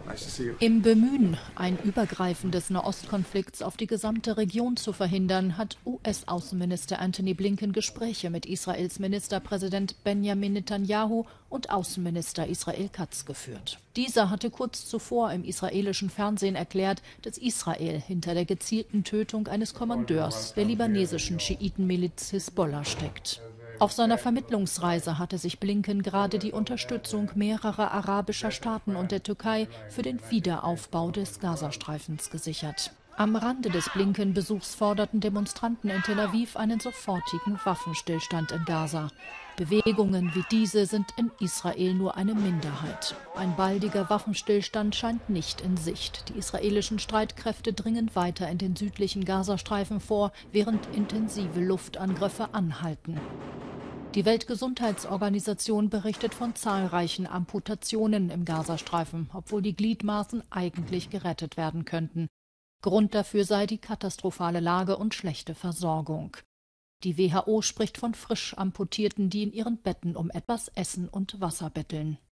Im Bemühen, ein Übergreifen des Nahostkonflikts auf die gesamte Region zu verhindern, hat US-Außenminister Antony Blinken Gespräche mit Israels Ministerpräsident Benjamin Netanyahu und Außenminister Israel Katz geführt. Dieser hatte kurz zuvor im israelischen Fernsehen erklärt, dass Israel hinter der gezielten Tötung eines Kommandeurs der libanesischen Schiitenmiliz Hisbollah steckt. Auf seiner Vermittlungsreise hatte sich Blinken gerade die Unterstützung mehrerer arabischer Staaten und der Türkei für den Wiederaufbau des Gazastreifens gesichert. Am Rande des Blinken-Besuchs forderten Demonstranten in Tel Aviv einen sofortigen Waffenstillstand in Gaza. Bewegungen wie diese sind in Israel nur eine Minderheit. Ein baldiger Waffenstillstand scheint nicht in Sicht. Die israelischen Streitkräfte dringen weiter in den südlichen Gazastreifen vor, während intensive Luftangriffe anhalten. Die Weltgesundheitsorganisation berichtet von zahlreichen Amputationen im Gazastreifen, obwohl die Gliedmaßen eigentlich gerettet werden könnten. Grund dafür sei die katastrophale Lage und schlechte Versorgung. Die WHO spricht von frisch Amputierten, die in ihren Betten um etwas Essen und Wasser betteln.